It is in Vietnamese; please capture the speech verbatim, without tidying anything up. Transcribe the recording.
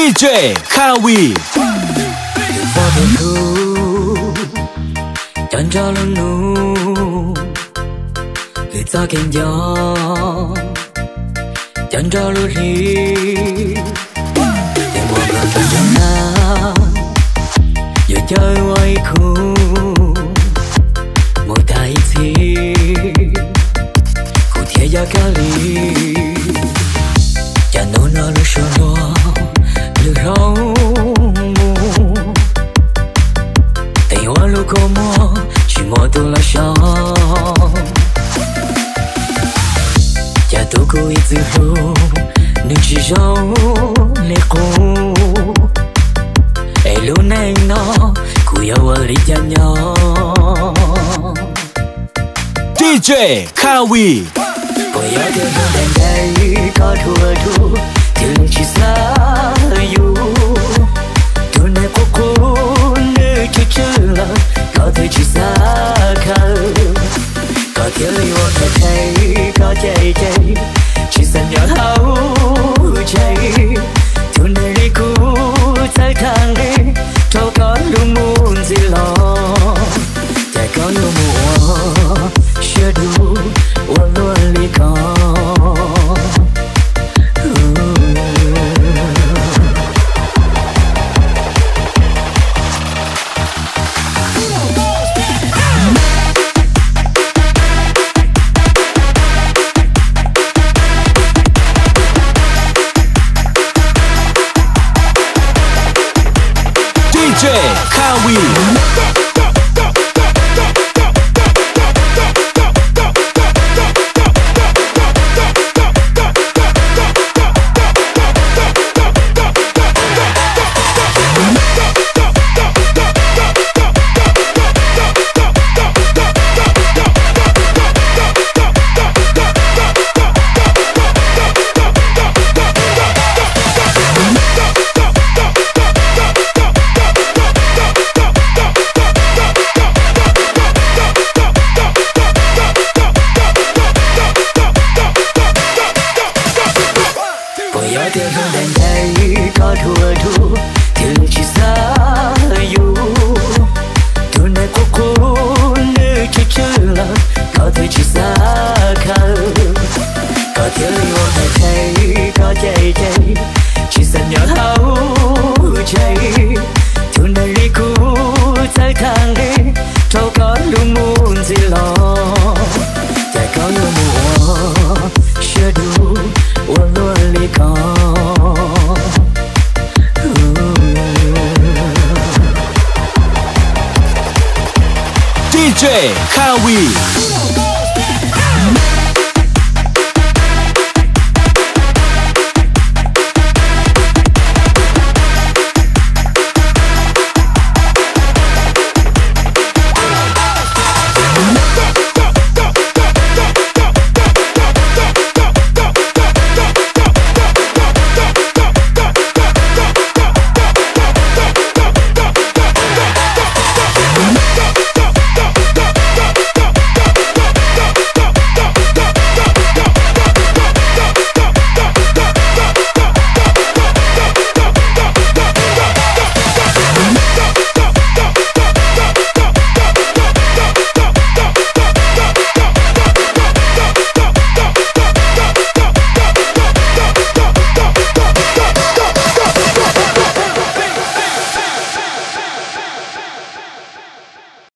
đi jay Kawi chẳng cho luôn nụ người ta kèm gió chẳng cho luôn đi để một lần chẳng cho ta giờ chơi quay khu mỗi tay thì cụ thể ra cả ly chả nôn nó lúc sôi lo lúc rau mù tình hoa lúc có mò chỉ mò tôi là sao chả tôi cố ý tự hù nhưng chỉ giấu lệ cô ai lúc này nó cụ yêu ở đi cha nhỏ đi jay Kawi cô yêu thương hơn đàn đây có thua thua thương chỉ xa yêu tôi này có cô nơi chưa chưa là có thể chỉ xa khờ có thể yêu thật hay có chạy chạy chỉ xa nhỏ hao chạy tôi này đi cũ tới thang đi đâu có luôn muốn gì lo tại có luôn mùa chưa đủ luôn luôn lý có đi jay Kawi tiếng hơn đàn đây có thua thua thương chỉ xa yêu tôi này có cô nơi chưa chưa là có thể chỉ xa khờ có thể yêu thật hay có chạy chạy chỉ xa nhỏ hao chạy tôi này đi cũ tới thang đi đâu có luôn muốn gì lo tại có yêu mùa chưa đủ luôn luôn lý có đi jay Kawi